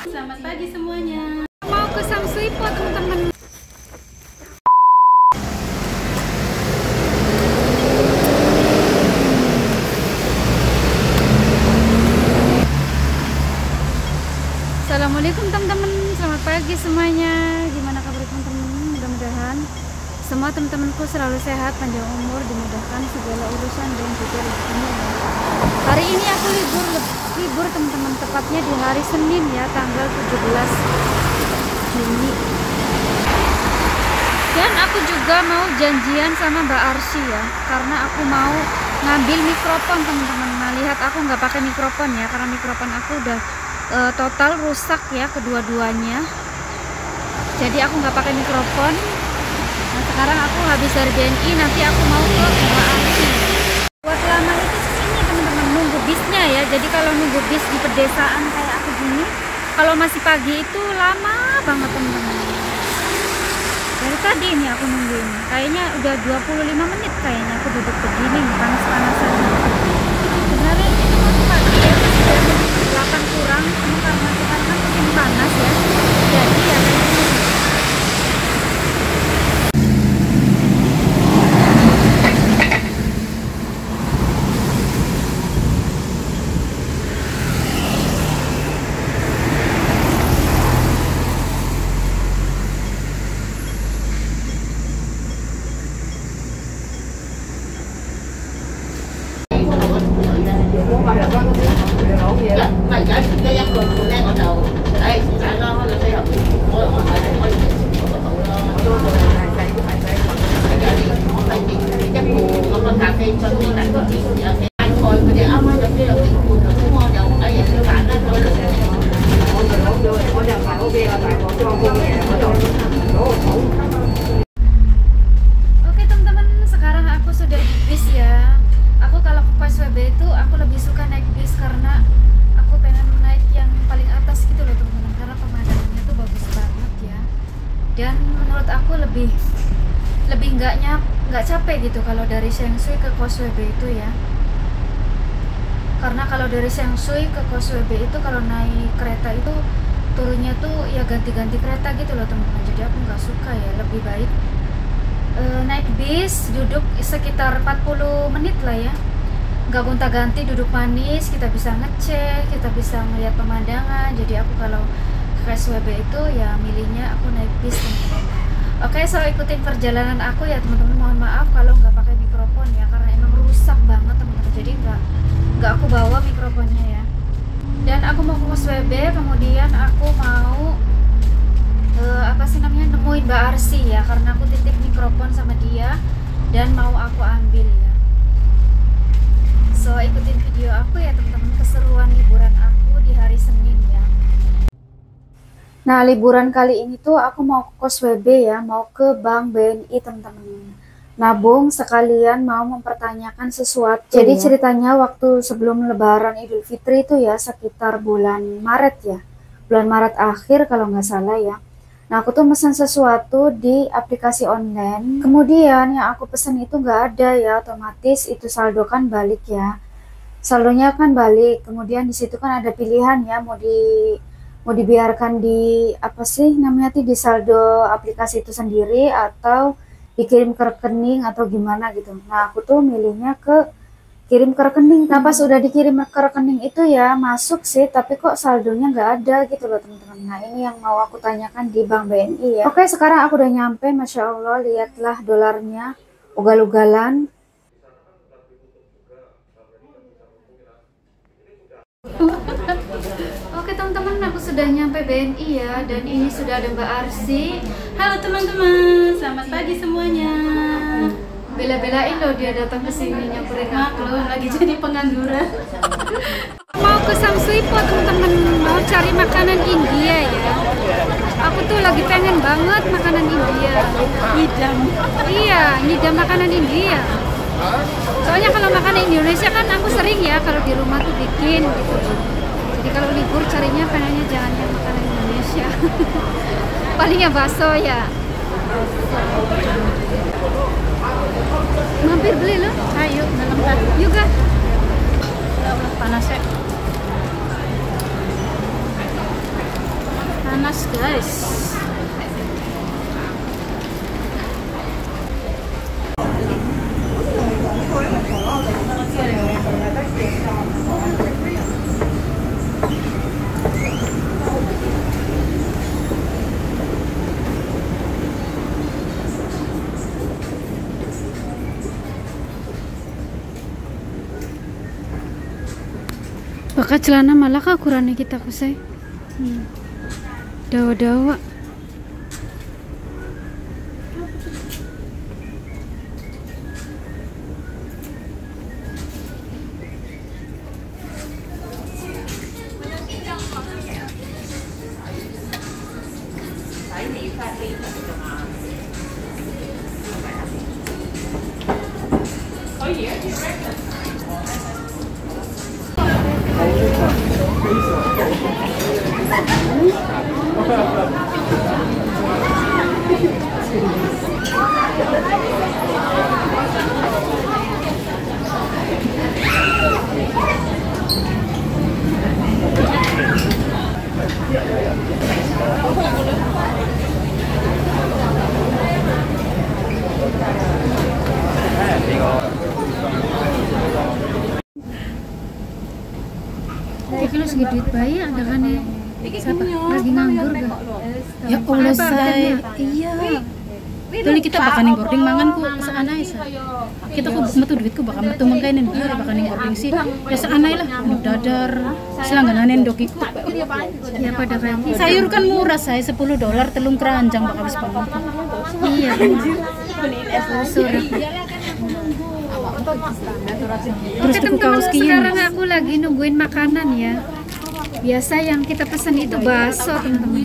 Selamat pagi semuanya. Mau ke Samsuipo teman-teman. Assalamualaikum teman-teman, selamat pagi semuanya. Gimana kabar teman-teman? Mudah-mudahan semua teman-temanku selalu sehat, panjang umur, dimudahkan segala urusan dan juga rezekinya. Hari ini aku libur teman-teman, tepatnya di hari Senin ya, tanggal 17 Juni. Dan aku juga mau janjian sama Mbak Arsy ya, karena aku mau ngambil mikrofon teman-teman. Nah, lihat aku nggak pakai mikrofon ya, karena mikrofon aku udah total rusak ya kedua-duanya. Jadi aku nggak pakai mikrofon. Nah, sekarang aku habis dari BNI, nanti aku mau ke Mbak Arsy. Buat lama itu sini teman-teman, nunggu bisnya ya. Jadi kalau nunggu bis di pedesaan kayak aku gini, kalau masih pagi itu lama banget teman-teman. Dari tadi ini aku nungguin, kayaknya udah 25 menit kayaknya aku duduk begini panas-panasan. Sebenarnya itu masih pagi ya, masih jam 8 kurang, ini karena sekarang kan musim panas ya, jadi ya kayak gini. Oke teman-teman, sekarang aku sudah di bis ya. Aku kalau ke PSWB itu aku lebih suka naik bis karena aku pengen naik yang paling atas gitu loh teman-teman, karena pemandangannya tuh bagus banget ya. Dan menurut aku lebih nggak capek gitu kalau dari Sengsui ke KOSWB itu ya. Karena kalau dari Sengsui ke KOSWB itu kalau naik kereta itu turunnya tuh ya ganti-ganti kereta gitu loh teman-teman. Jadi aku nggak suka ya, lebih baik naik bis, duduk sekitar 40 menit lah ya, nggak gonta-ganti, duduk manis, kita bisa ngecek, kita bisa melihat pemandangan. Jadi aku kalau ke KSWB itu ya milihnya aku naik bis teman-teman. Oke, so ikutin perjalanan aku ya teman-teman. Mohon maaf kalau nggak pakai mikrofon ya, karena emang rusak banget teman-teman, jadi nggak aku bawa mikrofonnya ya. Dan aku mau ke KSWB, kemudian aku mau apa sih namanya, nemuin Mbak Arsy ya, karena aku titip mikrofon sama dia dan mau aku ambil ya. So ikutin video aku ya teman-teman, keseruan liburan aku di hari Senin ya. Nah, liburan kali ini tuh aku mau ke KOSWB ya, mau ke Bank BNI teman-teman. Nabung sekalian mau mempertanyakan sesuatu. Jadi ceritanya waktu sebelum Lebaran Idul Fitri itu ya, sekitar bulan Maret ya, bulan Maret akhir kalau nggak salah ya. Nah, aku tuh pesan sesuatu di aplikasi online, kemudian yang aku pesen itu nggak ada ya, otomatis itu saldo kan balik ya, saldonya kan balik. Kemudian di situ kan ada pilihan ya, mau dibiarkan di apa sih namanya di saldo aplikasi itu sendiri atau dikirim ke rekening atau gimana gitu. Nah, aku tuh milihnya ke kirim ke rekening. Nah, pas udah dikirim ke rekening itu ya masuk sih, tapi kok saldonya nggak ada gitu loh teman-teman. Nah, ini yang mau aku tanyakan di Bank BNI ya. Oke, sekarang aku udah nyampe. Masya Allah, lihatlah dolarnya ugal-ugalan. Oke teman-teman, aku sudah nyampe BNI ya, dan ini sudah ada Mbak Arsy. Halo teman-teman, selamat pagi semuanya. Bela-belain loh dia datang ke sini nyamperin aku. Maklum, lagi jadi pengangguran. Mau ke Samsuipo teman-teman, mau cari makanan India ya. Aku tuh lagi pengen banget makanan India. Ngidam. Iya, ngidam makanan India. Soalnya kalau makanan Indonesia kan aku sering ya kalau di rumah tuh bikin gitu. Jadi kalau libur carinya pengennya jangan yang makanan Indonesia. Palingnya bakso ya. Mampir beli loh. Ayo, dalam kan. Juga. Panas ya. panas guys. Baka celana malah kah ukurannya kita kusai. Dawa-dawa. Kalau segi duit bayi ada kan ya? Siapa? Lagi nganggur gak? Ya Allah say. Iya. Tuli kita bakal ning boarding mangan ku saanai sa. Kita ku metu duitku bakal metu mangkainen bakal ning boarding sih. Ya saanai lah, nduk dadar, selangganan ndok iku. Ya pada kayak gitu. Sayur kan murah say, $10 telung keranjang bakal wis panggung. Iya. Surat. Terus tuku kaos kieu. Sekarang aku lagi nungguin makanan ya. Biasa yang kita pesan itu bakso teman-teman.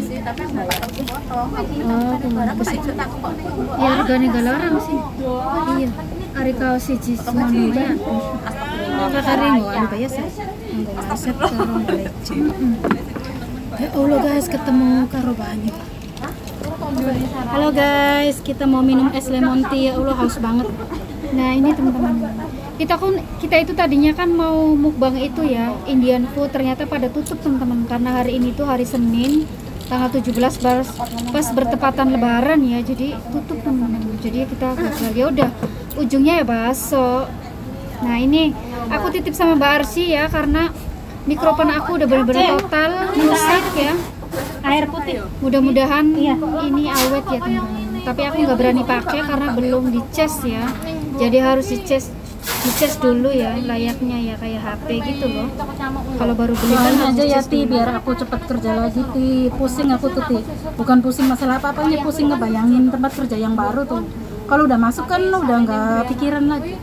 Oh, kemana sih? Ya harganya gak larang sih. Iya. Ari kaos siji semuanya. Kakaring anu biasa. Nggo maset karo lecet. Ya Allah guys, ketemu karo banyak. Halo guys, kita mau minum es lemon tea. Ya Allah haus banget. Nah ini teman-teman, kita itu tadinya kan mau mukbang itu ya, Indian food, ternyata pada tutup teman-teman, karena hari ini tuh hari Senin tanggal 17 pas bertepatan Lebaran ya, jadi tutup teman-teman. Jadi kita gagal, ya udah ujungnya ya bakso. Nah ini aku titip sama Mbak Arsy ya, karena mikrofon aku udah benar-benar total rusak ya. Air putih. Mudah-mudahan ini awet ya teman-teman. Tapi aku nggak berani pakai karena belum dicas ya. Jadi harus dicas dulu ya, layaknya ya kayak HP gitu loh. Kalau baru beli kan aja ya Ti, biar aku cepat kerja lagi Ti. Pusing aku tuh Ti. Bukan pusing masalah apa-apanya, pusing ngebayangin tempat kerja yang baru tuh. Kalau udah masuk kan udah nggak pikiran lagi.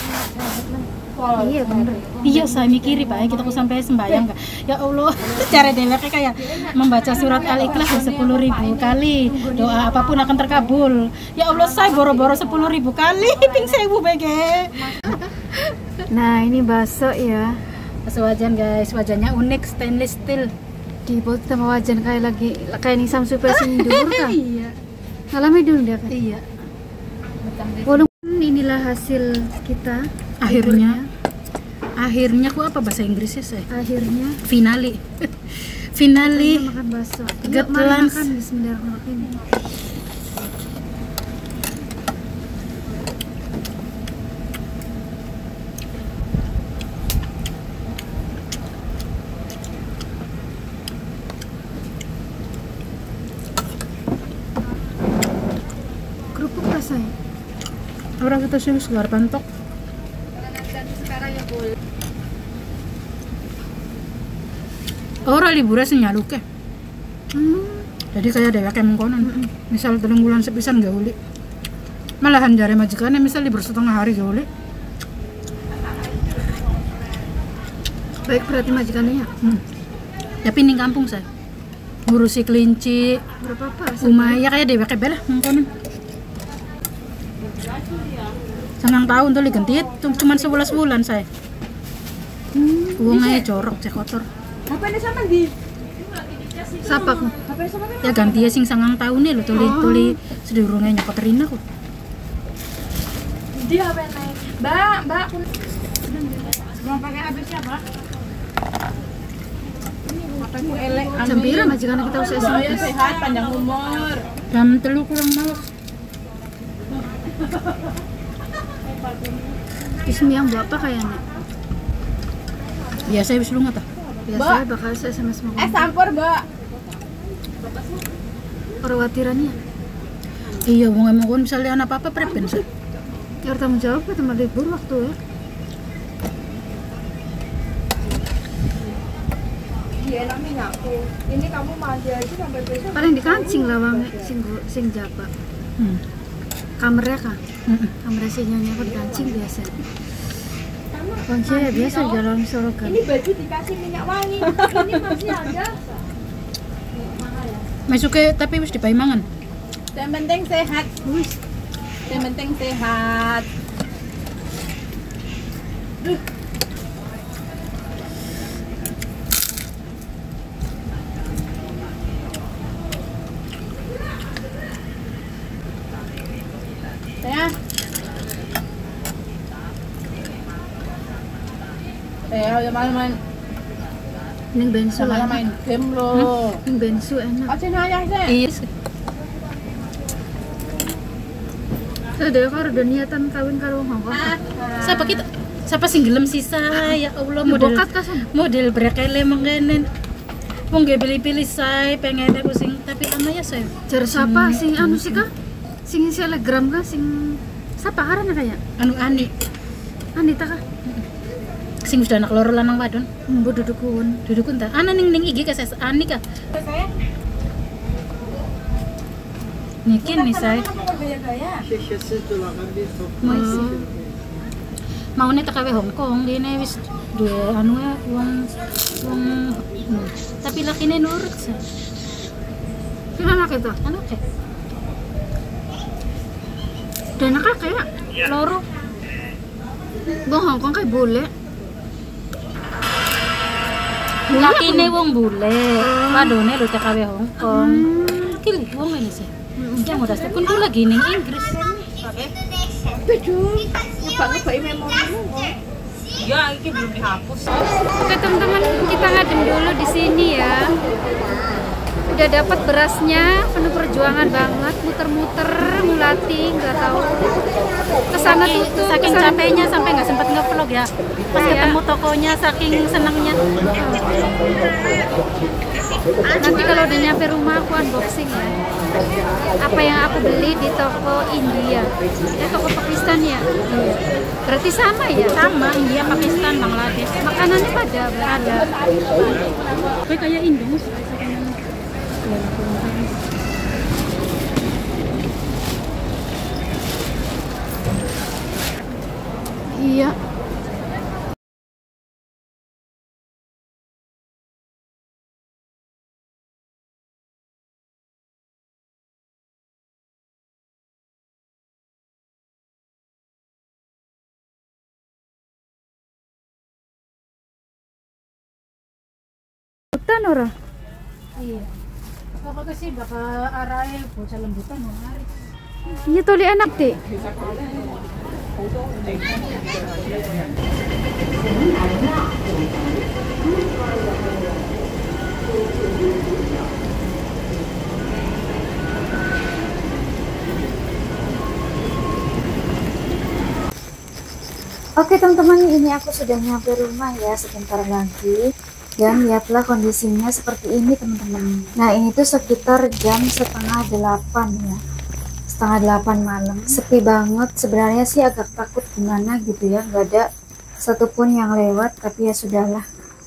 Iya bener. Iya saya mikiri Pak, kita aku sampai sembayang gak? Ya Allah, cara dewek kayak membaca surat Al-Ikhlas 10.000 kali, doa apapun akan terkabul. Ya Allah, saya boro-boro 10.000 kali, ping 1000 BG. Nah ini bakso ya. Bakso wajan guys, wajannya unik, stainless steel. Dibuat sama wajan kayak nih Samsu Pesin dulu kan? Iya. Ngalami dulu dia kan? Iya. Walaupun inilah hasil kita. Akhirnya aku apa bahasa Inggrisnya saya? Akhirnya finale. makan bakso. Get Mari lunch. makan bismillahirrahmanirrahim. Kerupuk rasanya. Orang kita sih segar pantok. Orang liburan senyaluk ya. Jadi kayak dewek yang mengkonon. Misal 3 bulan sepisan gak uli. Malahan jare majikannya misal libur setengah hari gak uli. Baik berarti majikannya ya. Tapi ini kampung saya. Ngurusi kelinci, Berapa umaya kayak dewek belah mengkonon. Sangang tahun tuh diganti cuman 11 bulan saya. Uangnya jorok, cek kotor. Siapa kok? Ya ganti ya sing sangang tahun nih lo tuli sedurungnya nyokot Rina kok. Dia apa yang naik? Mbak. Belum pakai habis ya, Mbak? Aku elek. Jam pira majikan kita usah Saya SMS. sehat, panjang umur. Jam 3 kurang malas. Ismi yang bapak kayaknya. Biasa wis lunga ta? Biasa bakal saya SMS mau. Campur, Mbak. Perwatirannya. Iya, wong emang kon misalnya anak apa prepen sih. Ya tanggung jawab ya teman libur waktu ya. Iya, enak minyaku. Ini kamu mandi aja sampai besok. Paling dikancing lah wang sing japa. Kamernya kah? Kamernya si nyonya aku dikancing biasa. Kunci ya biasa di dalam sorogan. Ini baju dikasih minyak wangi. Ini masih ada. Masuke tapi wis dipai mangan. Yang penting sehat. Wis. Yang penting sehat. Udah main Ini bensu lah. main game loh. Ini bensu enak. Aja nanya sih. Iya sih. Sudah kalau udah niatan kawin karo ngomong. Siapa kita? Siapa sing gelem sisa? Ya Allah, model Bokat ka sana. model brekele mengkenen. Wong gak pilih-pilih saya pengen aku sing tapi ama ya saya. Jar siapa sing anu sih kah? Sing telegram kah sing siapa karena kayak? Anu Ani Anita kah? sing sudah anak loro lanang wadon. Mbok dudukun. Dudukun ta. Ana ning IG ka ses Ani kah? Niki nih saya. Mau nih tekawe Hong Kong dene wis duwe anu wong tapi lakine nurut sa. Kira anak itu. Anu kayak Dan anak kayak loro. Bang Hongkong kayak bule. Lakine wong bule, wadone lho tekawe Hong Kong. Kili wong ngene sih. Yang udah sekun ku lagi ning Inggris. Tujuh. Ngebak-ngebaki memorimu. Ya, ini belum dihapus. Oke teman-teman, kita ngadem dulu di sini ya. Udah dapat berasnya, penuh perjuangan banget, muter-muter, ngulati, nggak tahu. Kesana tutup, Saking kesana capeknya sampai nggak sempat nge-vlog ya. Pas Iya. ketemu tokonya saking senangnya. Nanti kalau udah nyampe rumah aku unboxing ya. Apa yang aku beli di toko India. Toko Pakistan ya. Berarti sama ya? Sama India, Pakistan, Bangladesh. Makanannya pada Ada. Kayak Indo. Iya. Hutan ora? Iya. Pokoknya sih bakal arahnya bocah lembutan mau hari. Iya toli enak deh. Oke teman-teman, ini aku sudah nyampe rumah ya sebentar lagi. Dan lihatlah kondisinya seperti ini teman-teman. Nah ini tuh sekitar jam setengah 8 ya. Setengah 8 malam. Sepi banget. Sebenarnya sih agak takut gimana gitu ya. Nggak ada satupun yang lewat. Tapi ya sudahlah.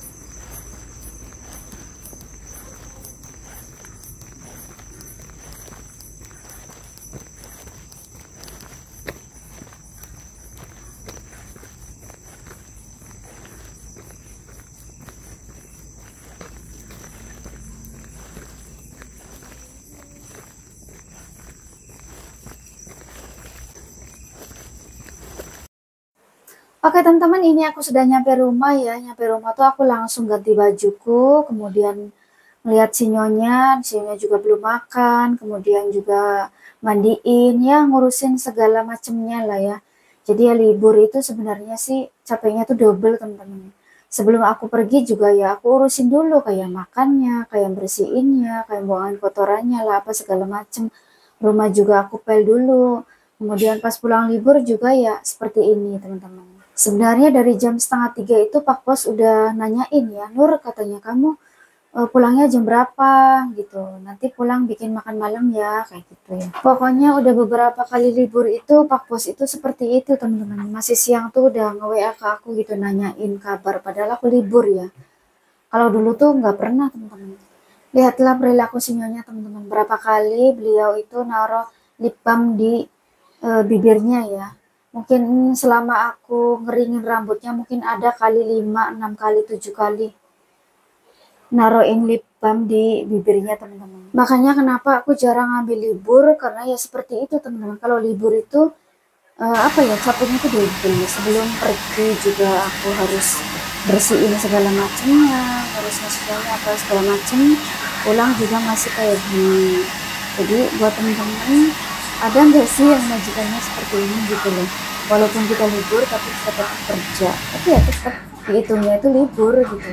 Oke teman-teman, ini aku sudah nyampe rumah ya. Nyampe rumah tuh aku langsung ganti bajuku, kemudian melihat si nyonya juga belum makan, kemudian juga mandiin, ya ngurusin segala macemnya lah ya. Jadi ya libur itu sebenarnya sih capeknya tuh double teman-teman. sebelum aku pergi juga ya aku urusin dulu kayak makannya, kayak bersihinnya, kayak buangin kotorannya lah apa segala macem. Rumah juga aku pel dulu. Kemudian pas pulang libur juga ya seperti ini teman-teman. Sebenarnya dari jam 2:30 itu Pak Bos udah nanyain ya, Nur katanya kamu pulangnya jam berapa gitu, nanti pulang bikin makan malam ya kayak gitu ya. Pokoknya udah beberapa kali libur itu Pak Bos itu seperti itu teman-teman, masih siang tuh udah nge-WA ke aku gitu nanyain kabar padahal aku libur ya. Kalau dulu tuh nggak pernah teman-teman. Lihatlah perilaku sinyonya teman-teman, berapa kali beliau itu naruh lip balm di bibirnya ya. Mungkin selama aku ngeringin rambutnya mungkin ada kali 5, 6 kali, 7 kali naruhin lip balm di bibirnya teman-teman. Makanya kenapa aku jarang ngambil libur, karena ya seperti itu teman-teman. Kalau libur itu apa ya, capeknya itu double. Sebelum pergi juga aku harus bersihin segala macamnya, harus ngasih tahu apa segala macam. Pulang juga masih kayak gini. Jadi buat teman-teman, ada nggak sih yang majikannya seperti ini gitu loh. Walaupun kita libur tapi tetap kerja, tapi ya tetap dihitungnya itu libur gitu.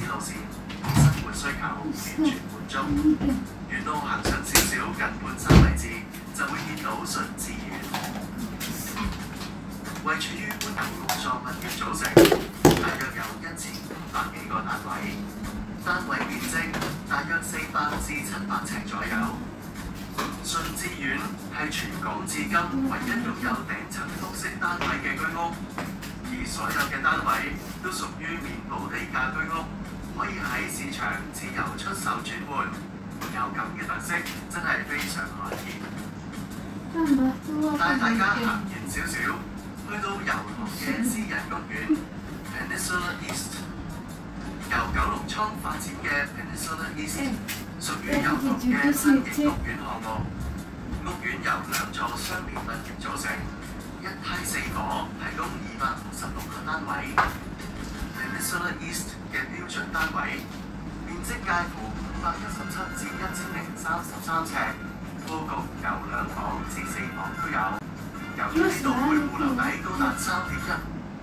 Peninsula East 由九龍倉發展嘅 Peninsula East 屬於油塘嘅新型屋苑項目。屋苑由2座相連物業組成，一梯4房，提供256個單位。Peninsula East 嘅標準單位面積介乎517至1033尺，佈局由2房至4房都有。由於呢度每戶樓底高達3.1。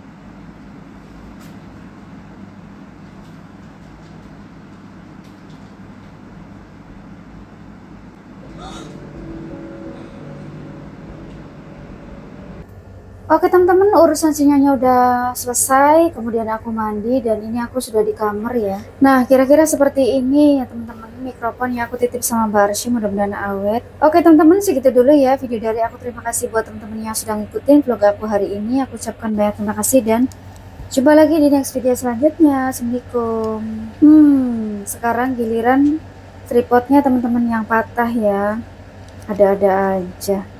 Oke teman-teman, urusan sinyonya udah selesai, kemudian aku mandi dan ini aku sudah di kamar ya. Nah kira-kira seperti ini ya teman-teman, mikrofon yang aku titip sama Mbak Arsy, mudah-mudahan awet. Oke teman-teman, segitu dulu ya video dari aku. Terima kasih buat teman-teman yang sudah ngikutin vlog aku hari ini. Aku ucapkan banyak terima kasih dan jumpa lagi di next video selanjutnya. Assalamualaikum. Sekarang giliran tripodnya teman-teman yang patah ya, ada-ada aja.